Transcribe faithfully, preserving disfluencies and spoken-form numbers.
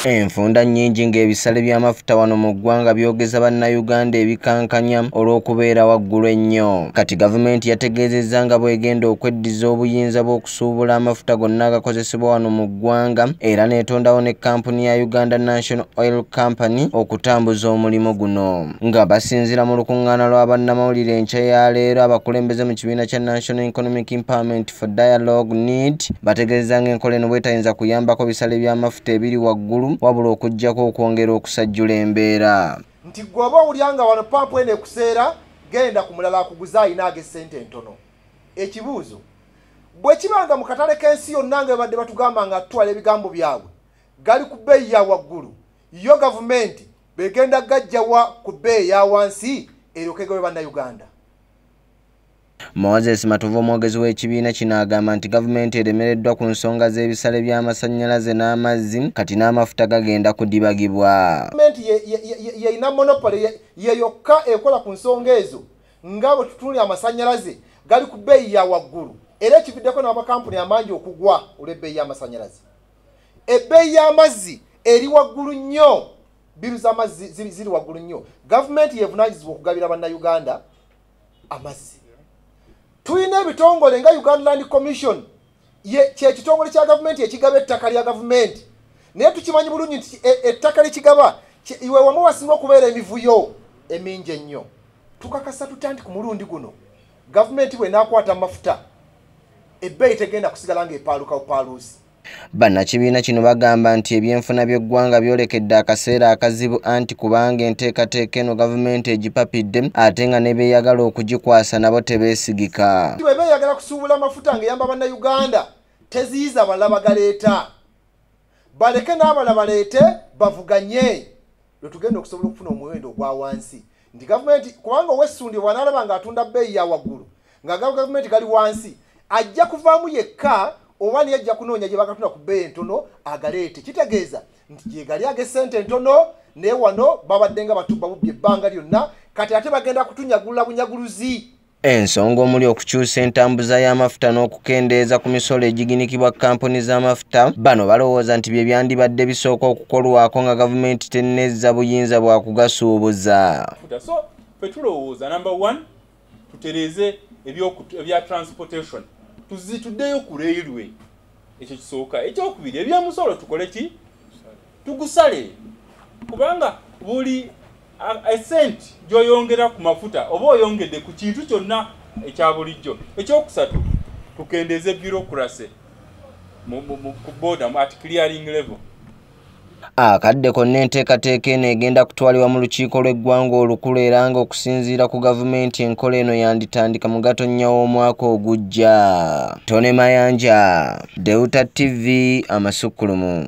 Enfunda nnyingi ng'ebisale by'amafuta wano mu ggwanga byogeza bannayuganda ebikankanya olw'okubeera waggulu ennyo. Kati gavumenti yategeezezza nga bw'egenda okweddiza obuyinza bw'okusuubula amafuta gonna agakozesebwa wano mu ggwanga era n'etondawo ne kkampuni ya Uganda National Oil Company okutambuza omulimu guno. Nga basinziira mu lukuŋŋaana lwa bannamawulire enkya ya leero, abakulembeze mu kibiina kya National Economic Empowerment for Dialogue N E D bategeezezza ng'enkola eno bwetayinza kuyambako bisale by'amafuta ebiri waggulu wabula okujjako okwongera okusajjula embeera. Nti gwoba olyanga wano pampu ene kuseera genda ku mulala akuguza ayina ag'essente entono. Ekibuuzo bwe kibanga mu katale k'ensi yonna nga badde batugamba nga tutwala ebigambo byabwe gali ku bbeeyi ya waggulu, yo gavumenti begenda gajjawa ku bbeeyi ya wansi eryokegawe bannayuganda. Moses Matuvu, omwogezi w'ekibiina kino, agamba nti gavumenti eremereddwa ku nsonga z'ebisale by'amasannyalaze n'amazzi, kati n'amafuta gagenda kudibagibwa. Gavumenti yeyina monopoly ye yokka ekola ku nsonga ezo nga bwe tutunula amasannyalaze gali ku bbeeyi ya waggulu era ekividdeko n'amakampuni amangi okugwa olw'ebbeeyi y'amasannyalaze. Ebbeeyi y'amazzi eri waggulu nnyo, biru z'amazzi ziri, ziri waggulu nnyo. Gavumenti yevunaanyizibwa okugabira bannayuganda amazzi. Tuyina ebitongole nga Uganda Land Commission ye kye kitongole kya gavumenti ekigaba ettaka lya gavumenti, naye tukimanyi bulungi nti ettaka likigaba iwe wamu wasinga okubeera emivuyo emingi ennyo. Tukakasa tuta nti ku mulundi guno gavumenti bw'enaakwata amafuta ebbeeyi tegenda kusigala ng'epaalukawo paaluusi. Bannakibiina kino bagamba nti ebyenfuna by'eggwanga byolekedde akaseera akazibu anti kubanga enteekateeka eno gavumenti egipapidde ate nga ne beeyagala okugikwasa nabo tebeesigika. Bwe beeyagala kusuubula amafuta ng'eyamba bannayuganda teziyiza balala bagaleeta, baleke n'abalala baleete bavuganye lwe tugenda okusobola okufuna omuwendo ogwa wansi. Nti gavumenti kubanga ow'essundi bw'anaalaba ng'atunda bbeeyi ya waggulu nga gavumenti gali wansi ajja kuvaamu yekka oba niyo ajja kunoonya gye bakatunda ku bbeeyi entono agaleete. Kitegeeza nti gye gali ag'essente entono naye wano babadde nga batubba bubbi ebbanga lyonna, kati ate bagenda kutunyagulula bunyaguluzi. Ensonga omuli okukyusa entambuza y'amafuta n'okukendeeza ku misolo egiginikibwa kkampuni z'amafuta, bano balowooza nti bye byandibadde bisooka okukolwako nga gavumenti tennezza buyinza bwa kugasuubuza. So ffe tulowooza number one tutereeze ebya transportation, tuzituddeyo ku railway, ekyo kisooka. Ekyokubiri ebyamusolo tukole ki? Tugusale, kubanga buli esenti gy'oyongera ku mafuta oba oyongedde ku kintu kyonna ekya bulijjo. Ekyokusatu tukendeeze bureaucracy ku border at clearing level. Akadde konna enteekateeka eno egenda kutwalibwa mu lukiiko lw'eggwanga olukulu era nga okusinziira ku gavumenti enkola eno yanditandika mu Gatonnya w'omwaka ogujja. Tone Mayanja, Deuta T V, Amasukkulumu.